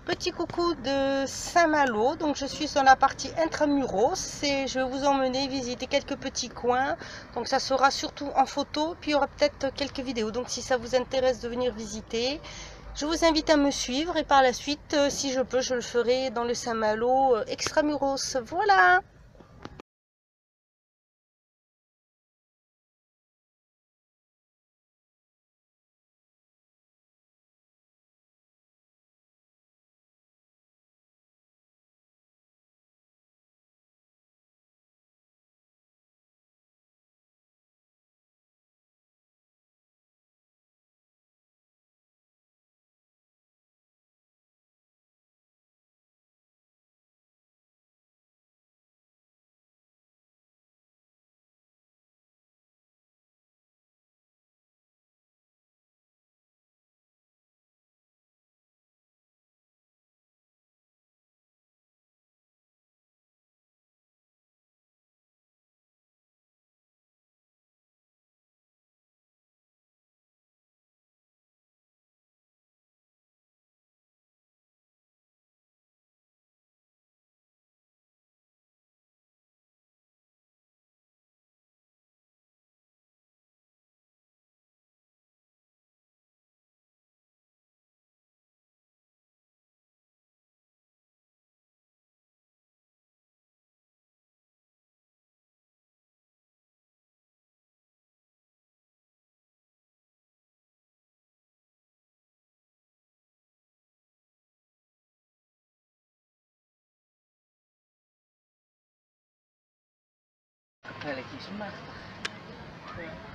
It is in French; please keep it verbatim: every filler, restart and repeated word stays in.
Petit coucou de Saint-Malo, donc je suis sur la partie intramuros et je vais vous emmener visiter quelques petits coins, donc ça sera surtout en photo, puis il y aura peut-être quelques vidéos, donc si ça vous intéresse de venir visiter, je vous invite à me suivre et par la suite, si je peux, je le ferai dans le Saint-Malo extramuros. Voilà! Wel, ik kies hem maar.